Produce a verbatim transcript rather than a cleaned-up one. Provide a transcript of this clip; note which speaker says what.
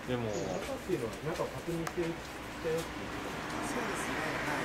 Speaker 1: でも
Speaker 2: 中っていうのは中を確認してるしたよっていうこ
Speaker 3: そうですね。はい。